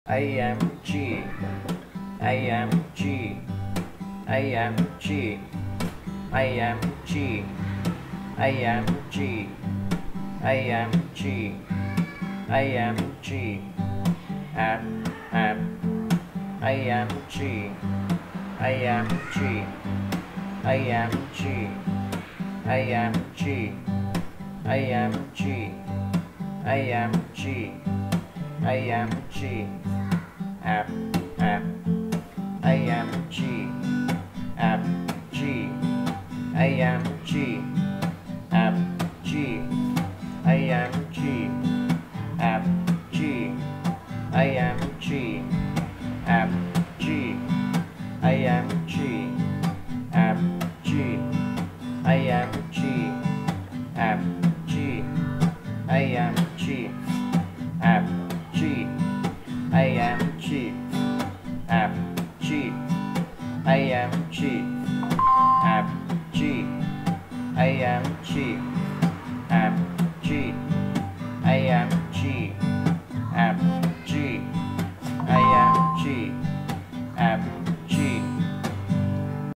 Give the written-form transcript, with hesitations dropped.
AMG, AMG, AMG, AMG, AMG, AMG, AMG, app, AMG, AMG, AMG, AMG, AMG, AMG, AMG, app, AMG, app, G, AMG, app, G, AMG, app, G, AMG, app, G, AMG, app, G, AMG, app, G, AMG, app, G, AMG, app, G, AMG, app, G, AMG,